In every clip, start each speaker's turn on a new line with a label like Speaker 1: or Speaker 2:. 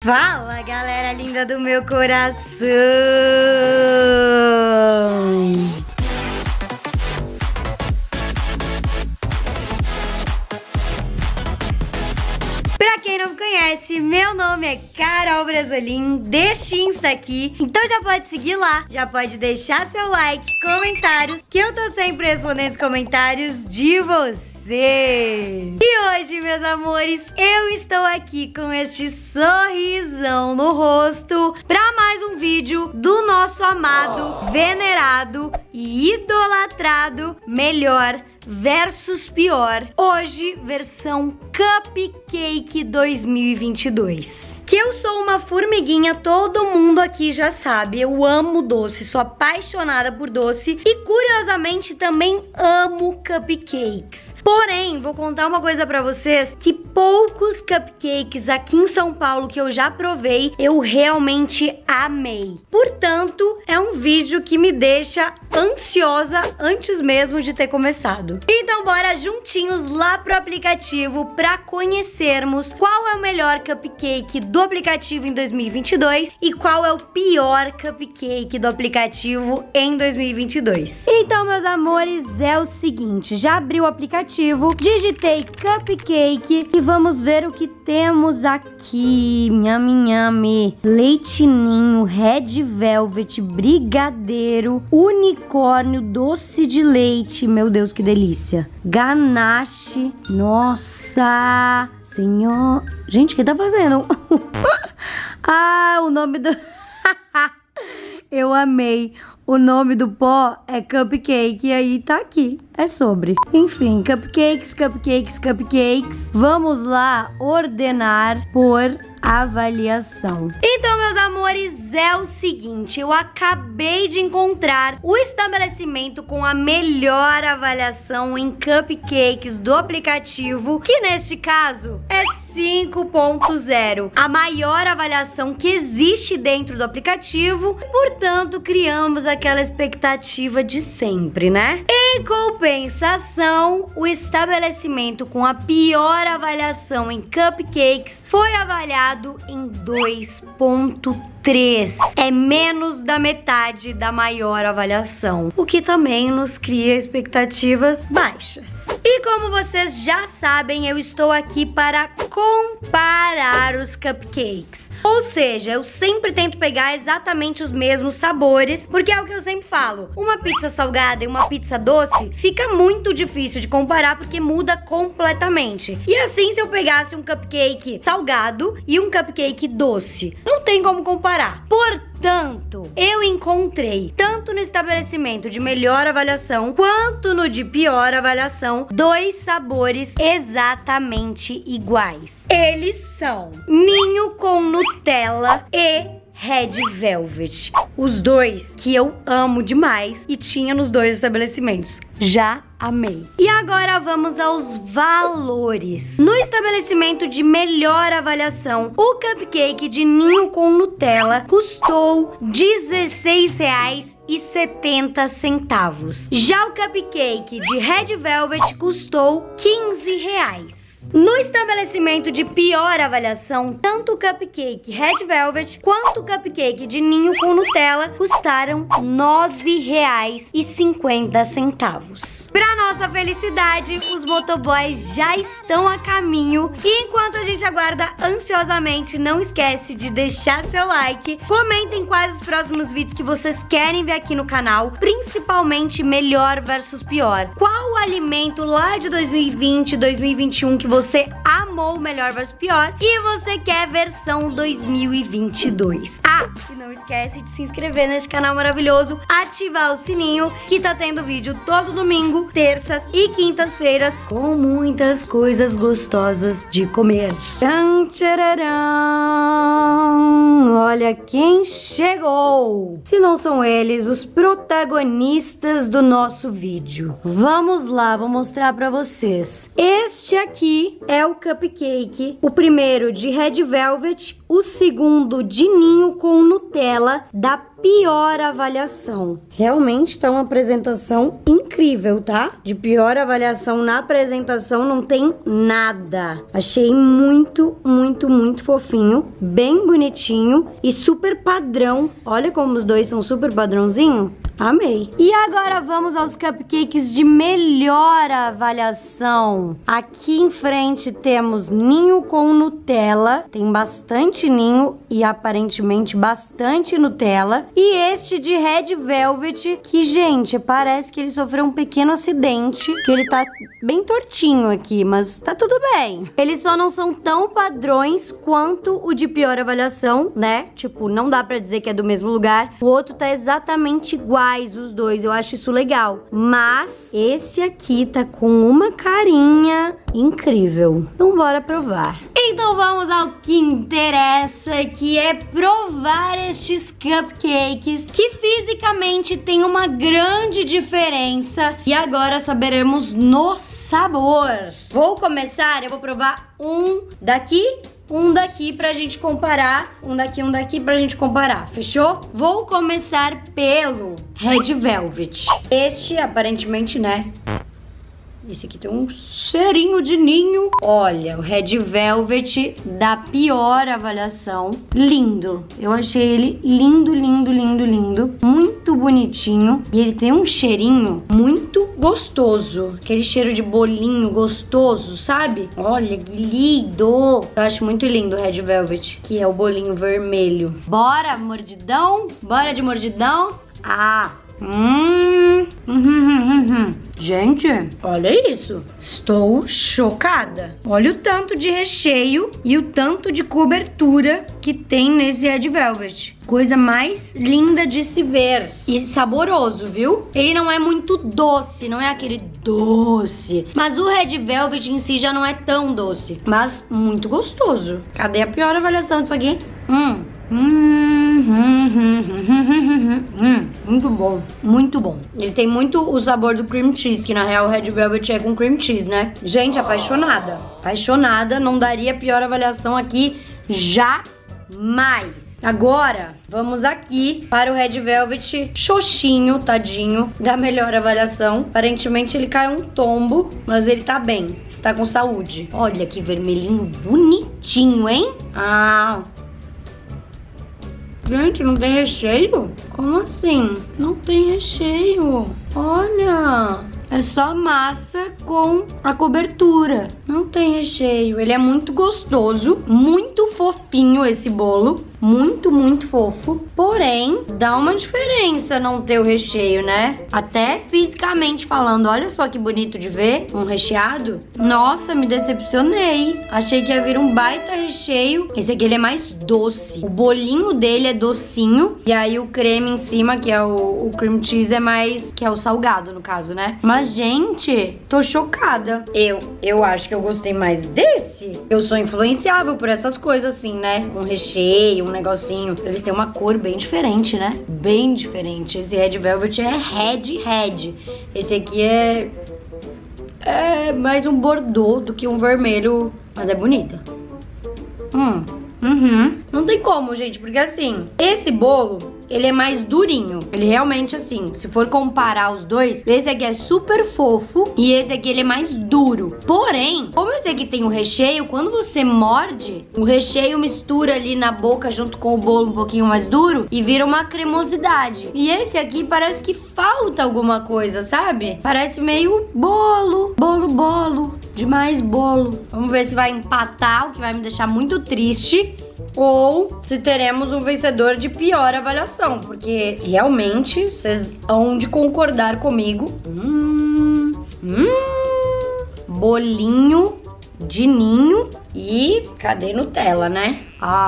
Speaker 1: Fala, galera linda do meu coração! Pra quem não me conhece, meu nome é Carol Brasolim, deste Insta aqui. Então já pode seguir lá, já pode deixar seu like, comentários, que eu tô sempre respondendo os comentários de vocês. E hoje, meus amores, eu estou aqui com este sorrisão no rosto para mais um vídeo do nosso amado, venerado e idolatrado melhor versus pior. Hoje, versão Cupcake 2022. Que eu sou uma formiguinha, todo mundo aqui já sabe. Eu amo doce, sou apaixonada por doce e curiosamente também amo cupcakes. Porém, vou contar uma coisa pra vocês, que poucos cupcakes aqui em São Paulo que eu já provei, eu realmente amei. Portanto, é um vídeo que me deixa ansiosa antes mesmo de ter começado. Então bora juntinhos lá pro aplicativo pra conhecermos qual é o melhor cupcake do aplicativo em 2022 e qual é o pior cupcake do aplicativo em 2022. Então, meus amores, é o seguinte, já abri o aplicativo, digitei cupcake e vamos ver o que temos aqui. Nhame, nhame. Leite ninho, red velvet, brigadeiro, unicórnio, doce de leite, meu Deus, que delícia. Ganache, nossa senhor. Gente, o que tá fazendo? Ah, o nome do... Eu amei. O nome do pó é cupcake e aí tá aqui. É sobre. Enfim, cupcakes, cupcakes, cupcakes. Vamos lá ordenar por avaliação. Então, meus amores, é o seguinte, eu acabei de encontrar o estabelecimento com a melhor avaliação em cupcakes do aplicativo, que neste caso é 5.0, a maior avaliação que existe dentro do aplicativo, e, portanto, criamos aquela expectativa de sempre, né? Em compensação, o estabelecimento com a pior avaliação em cupcakes foi avaliado em 2.3. É menos da metade da maior avaliação, o que também nos cria expectativas baixas. E como vocês já sabem, eu estou aqui para comparar os cupcakes. Ou seja, eu sempre tento pegar exatamente os mesmos sabores, porque é o que eu sempre falo. Uma pizza salgada e uma pizza doce fica muito difícil de comparar porque muda completamente. E assim, se eu pegasse um cupcake salgado e um cupcake doce, não tem como comparar. Portanto, eu encontrei, tanto no estabelecimento de melhor avaliação, quanto no de pior avaliação, dois sabores exatamente iguais. Eles são ninho com Nutella e red velvet. Os dois que eu amo demais e tinha nos dois estabelecimentos. Já amei. E agora vamos aos valores. No estabelecimento de melhor avaliação, o cupcake de ninho com Nutella custou R$16,70. Já o cupcake de red velvet custou R$15. No estabelecimento de pior avaliação, tanto o cupcake red velvet quanto o cupcake de ninho com Nutella custaram R$9,50. Para nossa felicidade, os motoboys já estão a caminho. E enquanto a gente aguarda ansiosamente, não esquece de deixar seu like. Comentem quais os próximos vídeos que vocês querem ver aqui no canal, principalmente melhor versus pior. Qual o alimento lá de 2020, 2021 que você amou melhor versus pior e você quer versão 2022. Ah, e não esquece de se inscrever neste canal maravilhoso, ativar o sininho, que tá tendo vídeo todo domingo, terças e quintas-feiras com muitas coisas gostosas de comer. Tchan, tchararam. olha quem chegou! Se não são eles, os protagonistas do nosso vídeo. Vamos lá, vou mostrar pra vocês. Este aqui é o cupcake, o primeiro de Red Velvet, o segundo de ninho com Nutella, da pior avaliação. Realmente tá uma apresentação incrível, tá? De pior avaliação na apresentação não tem nada. Achei muito, muito, muito fofinho, bem bonitinho e super padrão. Olha como os dois são super padrãozinho. Amei. E agora vamos aos cupcakes de melhor avaliação. Aqui em frente temos ninho com Nutella. Tem bastante ninho e aparentemente bastante Nutella. E este de Red Velvet, que, gente, parece que ele sofreu um pequeno acidente, que ele tá bem tortinho aqui, mas tá tudo bem. Eles só não são tão padrões quanto o de pior avaliação, né? Tipo, não dá pra dizer que é do mesmo lugar. O outro tá exatamente iguais, os dois. Eu acho isso legal. Mas esse aqui tá com uma carinha incrível. Então bora provar. Então vamos ao que interessa, que é provar estes cupcakes, que fisicamente tem uma grande diferença. E agora saberemos no sabor. Vou começar, eu vou provar um daqui pra gente comparar. Um daqui pra gente comparar, fechou? Vou começar pelo Red Velvet. Este, aparentemente, né? Esse aqui tem um cheirinho de ninho. Olha, o Red Velvet da pior avaliação. Lindo. Eu achei ele lindo, lindo, lindo, lindo. Muito bonitinho. E ele tem um cheirinho muito gostoso. Aquele cheiro de bolinho gostoso, sabe? Olha, que lindo. Eu acho muito lindo o Red Velvet, que é o bolinho vermelho. Bora, mordidão? Bora de mordidão? Ah! Gente, olha isso. Estou chocada. Olha o tanto de recheio e o tanto de cobertura que tem nesse Red Velvet. Coisa mais linda de se ver. E saboroso, viu? Ele não é muito doce, não é aquele doce. Mas o Red Velvet em si já não é tão doce. Mas muito gostoso. Cadê a pior avaliação disso aqui? Muito bom, muito bom. Ele tem muito o sabor do cream cheese, que na real o Red Velvet é com cream cheese, né? Gente, apaixonada. Apaixonada, não daria pior avaliação aqui jamais. Agora, vamos aqui para o Red Velvet xoxinho, tadinho, da melhor avaliação. Aparentemente ele caiu um tombo, mas ele tá bem, está com saúde. Olha que vermelhinho bonitinho, hein? Ah... Gente, não tem recheio? Como assim? Não tem recheio. Olha, é só massa com a cobertura. Não tem recheio. Ele é muito gostoso, muito fofinho esse bolo. Muito, muito fofo. Porém, dá uma diferença não ter o recheio, né? Até fisicamente falando. Olha só que bonito de ver um recheado. Nossa, me decepcionei. Achei que ia vir um baita recheio. Esse aqui ele é mais doce. O bolinho dele é docinho. E aí o creme em cima, que é o cream cheese, é mais... que é o salgado, no caso, né? Mas, gente, tô chocada. Eu acho que eu gostei mais desse. Eu sou influenciável por essas coisas assim, né? Um recheio, um negocinho. Eles têm uma cor bem diferente, né? Bem diferente. Esse Red Velvet é red. Esse aqui é mais um bordô do que um vermelho, mas é bonita. Não tem como, gente, porque assim, esse bolo, ele é mais durinho. Ele realmente, assim, se for comparar os dois, esse aqui é super fofo e esse aqui ele é mais duro. Porém, como esse aqui tem o recheio, quando você morde, o recheio mistura ali na boca junto com o bolo um pouquinho mais duro e vira uma cremosidade. E esse aqui parece que falta alguma coisa, sabe? Parece meio bolo, demais bolo. Vamos ver se vai empatar, o que vai me deixar muito triste, ou se teremos um vencedor de pior avaliação, porque realmente vocês hão de concordar comigo. Bolinho de ninho e cadê Nutella, né?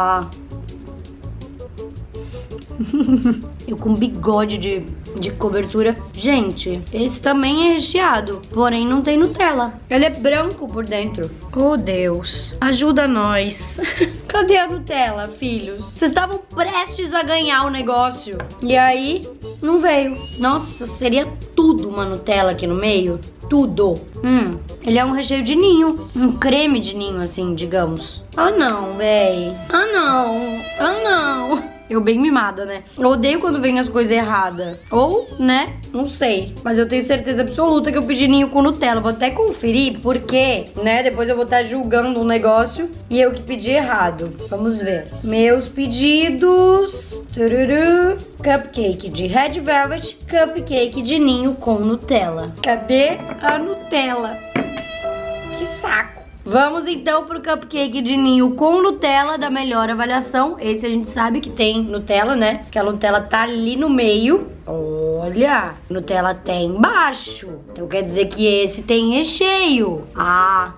Speaker 1: Eu com bigode de cobertura. Gente, esse também é recheado, porém não tem Nutella. Ele é branco por dentro. Oh, Deus. Ajuda nós. Cadê a Nutella, filhos? Vocês estavam prestes a ganhar o negócio. E aí, não veio. Nossa, seria tudo uma Nutella aqui no meio. Tudo. Ele é um recheio de ninho. Um creme de ninho, assim, digamos. Ah, não, véi. Ah, não. Ah, não. Eu bem mimada, né? Eu odeio quando vem as coisas erradas. Ou, né? Não sei. Mas eu tenho certeza absoluta que eu pedi ninho com Nutella. Vou até conferir, porque, né? Depois eu vou estar julgando um negócio e eu que pedi errado. Vamos ver. Meus pedidos. Tururu. Cupcake de Red Velvet. Cupcake de ninho com Nutella. Cadê a Nutella? Que saco. Vamos então pro cupcake de ninho com Nutella da melhor avaliação. Esse a gente sabe que tem Nutella, né? Que a Nutella tá ali no meio. Olha, Nutella tem embaixo. Então quer dizer que esse tem recheio. Ah.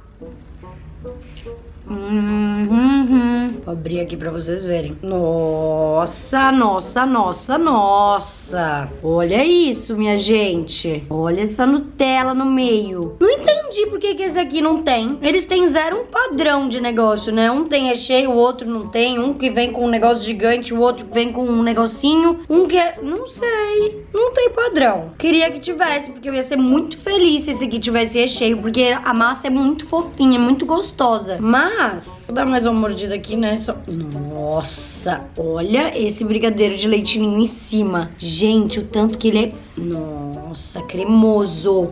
Speaker 1: Vou abrir aqui pra vocês verem. Nossa, nossa, nossa, nossa. Olha isso, minha gente. Olha essa Nutella no meio. Não entendi por que esse aqui não tem. Eles têm zero um padrão de negócio, né? Um tem recheio, o outro não tem. Um que vem com um negócio gigante, o outro vem com um negocinho. Um que é... não sei. Não tem padrão. Queria que tivesse, porque eu ia ser muito feliz se esse aqui tivesse recheio, porque a massa é muito fofinha, muito gostosa. Mas, vou dar mais uma mordida aqui, né? Nossa, olha esse brigadeiro de leite ninho em cima. Gente, o tanto que ele é... Nossa, cremoso.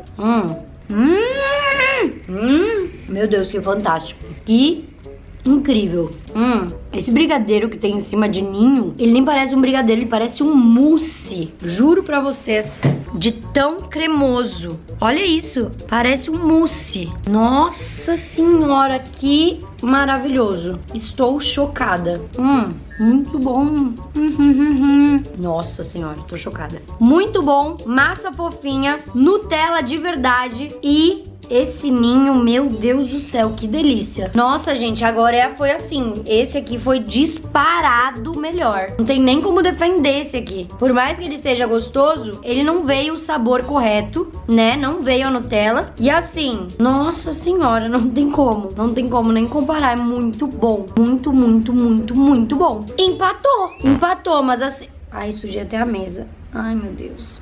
Speaker 1: Meu Deus, que fantástico. Que incrível. Esse brigadeiro que tem em cima de ninho, ele nem parece um brigadeiro, ele parece um mousse. Juro pra vocês. De tão cremoso. Olha isso, parece um mousse. Nossa senhora, que maravilhoso. Estou chocada. Muito bom. Nossa senhora, tô chocada. Muito bom, massa fofinha, Nutella de verdade e... esse ninho, meu Deus do céu, que delícia. Nossa, gente, agora foi assim. Esse aqui foi disparado melhor. Não tem nem como defender esse aqui. Por mais que ele seja gostoso, ele não veio o sabor correto, né? Não veio a Nutella. E assim, nossa senhora, não tem como. Não tem como nem comparar. É muito bom. Muito, muito, muito, muito bom. Empatou. Empatou, mas assim... ai, sujei até a mesa. Ai, meu Deus.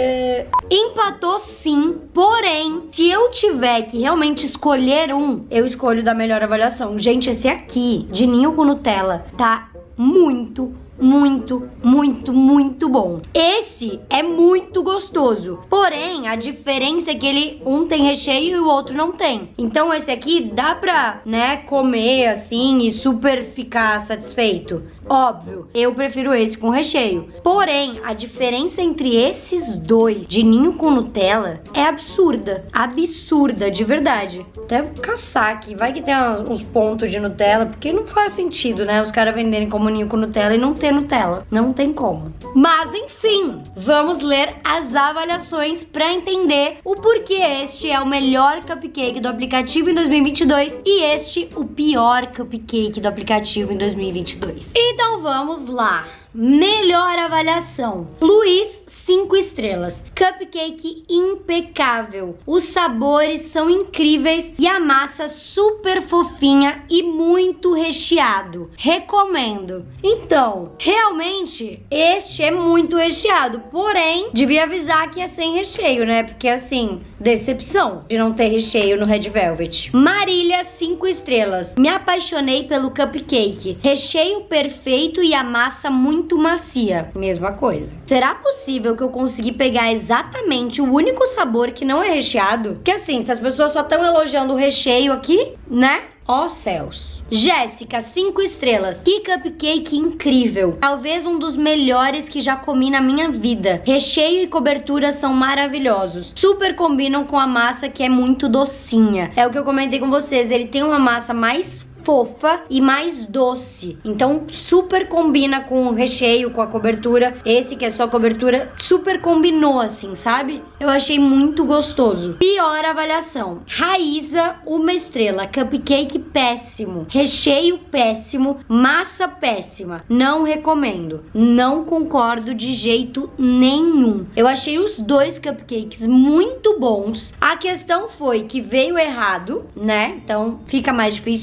Speaker 1: Empatou sim, porém, se eu tiver que realmente escolher um, eu escolho da melhor avaliação. Gente, esse aqui, de ninho com Nutella, tá muito, muito, muito, muito bom. Esse é muito gostoso, porém, a diferença é que um tem recheio e o outro não tem. Então esse aqui dá pra, né, comer assim e super ficar satisfeito. Óbvio, eu prefiro esse com recheio. Porém, a diferença entre esses dois, de ninho com Nutella, é absurda. Absurda, de verdade. Até vou caçar aqui. Vai que tem uns pontos de Nutella, porque não faz sentido, né? Os caras venderem como ninho com Nutella e não ter Nutella. Não tem como. Mas, enfim, vamos ler as avaliações pra entender o porquê este é o melhor cupcake do aplicativo em 2022 e este o pior cupcake do aplicativo em 2022. Então vamos lá. Melhor avaliação. Luiz, 5 estrelas. Cupcake impecável. Os sabores são incríveis e a massa super fofinha e muito recheado. Recomendo. Então, realmente, este é muito recheado. Porém, devia avisar que é sem recheio, né? Porque assim, decepção de não ter recheio no Red Velvet. Marília, 5 estrelas. Me apaixonei pelo cupcake. Recheio perfeito e a massa muito macia. Mesma coisa. Será possível que eu consegui pegar exatamente o único sabor que não é recheado? Porque assim, se as pessoas só estão elogiando o recheio aqui, né? Ó céus. Jéssica, 5 estrelas. Que cupcake incrível. Talvez um dos melhores que já comi na minha vida. Recheio e cobertura são maravilhosos. Super combinam com a massa que é muito docinha. É o que eu comentei com vocês. Ele tem uma massa mais fofa e mais doce. Então super combina com o recheio, com a cobertura. Esse que é só cobertura, super combinou assim, sabe? Eu achei muito gostoso. Pior avaliação. Raíza, 1 estrela. Cupcake péssimo. Recheio péssimo. Massa péssima. Não recomendo. Não concordo de jeito nenhum. Eu achei os dois cupcakes muito bons. A questão foi que veio errado, né? Então fica mais difícil de defender.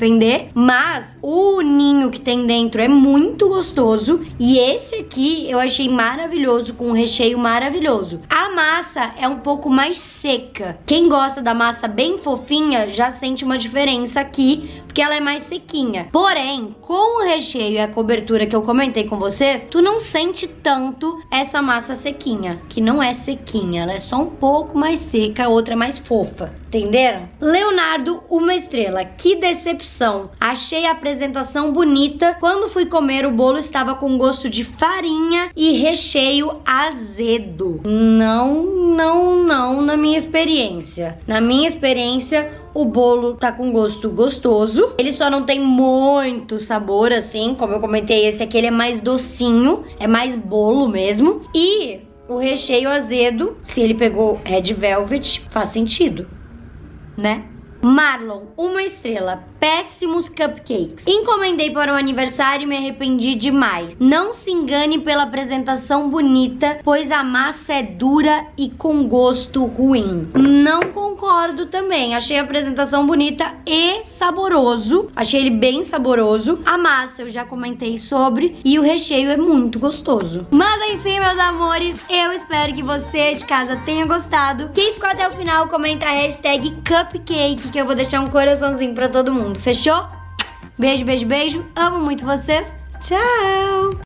Speaker 1: defender, mas o ninho que tem dentro é muito gostoso. E esse aqui eu achei maravilhoso, com um recheio maravilhoso. A massa é um pouco mais seca. Quem gosta da massa bem fofinha já sente uma diferença aqui, porque ela é mais sequinha. Porém, com o recheio e a cobertura que eu comentei com vocês, tu não sente tanto essa massa sequinha, que não é sequinha, ela é só um pouco mais seca, a outra é mais fofa. Entenderam? Leonardo, 1 estrela. Que decepção. Achei a apresentação bonita. Quando fui comer, o bolo estava com gosto de farinha e recheio azedo. Não, na minha experiência. Na minha experiência, o bolo tá com gosto gostoso. Ele só não tem muito sabor, assim. Como eu comentei, esse aqui ele é mais docinho. É mais bolo mesmo. E o recheio azedo, se ele pegou Red Velvet, faz sentido, né? Marlon, 1 estrela. Péssimos cupcakes. Encomendei para o aniversário e me arrependi demais. Não se engane pela apresentação bonita, pois a massa é dura e com gosto ruim. Não concordo também. Achei a apresentação bonita e saboroso. Achei ele bem saboroso. A massa eu já comentei sobre e o recheio é muito gostoso. Mas enfim, meus amores, eu espero que você de casa tenha gostado. Quem ficou até o final, comenta a hashtag Cupcake, que eu vou deixar um coraçãozinho pra todo mundo. Fechou? Beijo, beijo, beijo. Amo muito vocês. Tchau!